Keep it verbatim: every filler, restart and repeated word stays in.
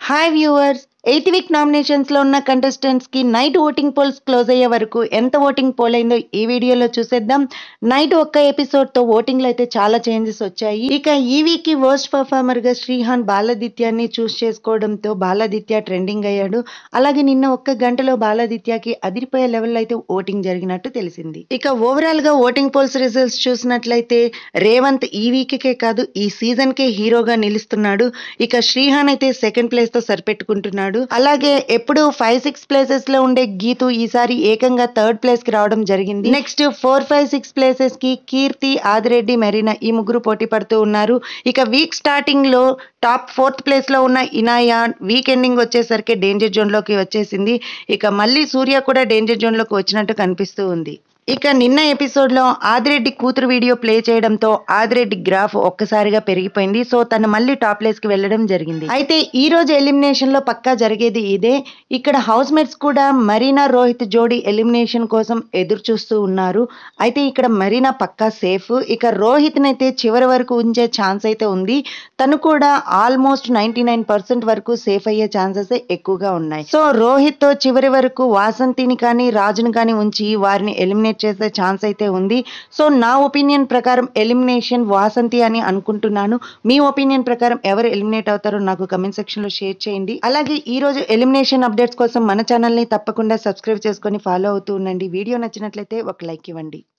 Hi viewers, eighth week nominations లో ఉన్న contestants కి నైట్ ఓటింగ్ పోల్స్ క్లోజ్ అయ్యే వరకు ఎంత ఓటింగ్ పోల్ అయిందో ఈ వీడియోలో చూసేద్దాం. నైట్ ఒక్క ఎపిసోడ్ తో ఓటింగ్ లో అయితే చాలా చేంజెస్ వచ్చాయి. ఇక ఈ వీక్ కి వర్స్ట్ పర్ఫార్మర్ గా శ్రీహాన్ బాలాదిత్యాన్ని చూస్ చేసుకోవడంతో బాలాదిత్య ట్రెండింగ్ అయ్యాడు. అలాగే నిన్న ఒక్క గంటలో బాలాదిత్యకి అదిరిపోయే లెవెల్ అయితే ఓటింగ్ జరిగినట్టు తెలిసింది. ఇక ఓవరాల్ గా ఓటింగ్ పోల్స్ రిజల్ట్స్ చూసినట్లయితే రేవంత్ ఈ వీక్ కే కాదు ఈ సీజన్ కే హీరోగా నిలుస్తున్నాడు. ఇక శ్రీహాన్ అయితే సెకండ్ ప్లేస్ తో సరిపెట్టుకుంటున్నాడు. అలాగే ఎప్పుడు ఫైవ్ సిక్స్ ప్లేసెస్ లో ఉండే గీతు ఈసారి ఏకంగా థర్డ్ ప్లేస్ కి రావడం జరిగింది. Next four five six places కి కీర్తి, ఆదిరెడ్డి, మెరీనా ఈ ముగ్గురు పోటీ పడుతూ ఉన్నారు. ఇక వీక్ స్టార్టింగ్ లో టాప్ ఫోర్త్ ప్లేస్ లో ఉన్న ఇనాయా వీక్ ఎండింగ్ వచ్చేసరికి డేంజర్ జోన్ లోకి వచ్చేసింది. ఇక మళ్ళీ సూర్య కూడా డేంజర్ జోన్ లోకి వచ్చినట్టు కనిపిస్తూ ఉంది. ఇక నిన్న ఎపిసోడ్ లో ఆదిరెడ్డి కూతురు వీడియో ప్లే చేయడంతో ఆదిరెడ్డి గ్రాఫ్ ఒక్కసారిగా పెరిగిపోయింది. సో తను మళ్ళీ టాప్ ప్లేస్ కి వెళ్ళడం జరిగింది. అయితే ఈ రోజు ఎలిమినేషన్ లో పక్కా జరిగేది ఇదే. ఇక్కడ హౌస్ మేట్స్ కూడా మరీనా రోహిత్ జోడీ ఎలిమినేషన్ కోసం ఎదురు చూస్తూ ఉన్నారు. అయితే ఇక్కడ మరీనా పక్కా సేఫ్. ఇక రోహిత్ నైతే చివరి వరకు ఉంచే ఛాన్స్ అయితే ఉంది. తను కూడా ఆల్మోస్ట్ నైన్టీ నైన్ పర్సెంట్ వరకు సేఫ్ అయ్యే ఛాన్సెస్ ఎక్కువగా ఉన్నాయి. సో రోహిత్ తో చివరి వరకు వాసంతిని కానీ రాజును కానీ ఉంచి వారిని ఎలిమినేట్ చేసే ఛాన్స్ అయితే ఉంది. సో నా ఒపీనియన్ ప్రకారం ఎలిమినేషన్ వాసంతి అని అనుకుంటున్నాను. మీ ఒపీనియన్ ప్రకారం ఎవరు ఎలిమినేట్ అవుతారో నాకు కమెంట్ సెక్షన్ లో షేర్ చేయండి. అలాగే ఈ రోజు ఎలిమినేషన్ అప్డేట్స్ కోసం మన ఛానల్ ని తప్పకుండా సబ్స్క్రైబ్ చేసుకొని ఫాలో అవుతూ ఉండండి. వీడియో నచ్చినట్లయితే ఒక లైక్ ఇవ్వండి.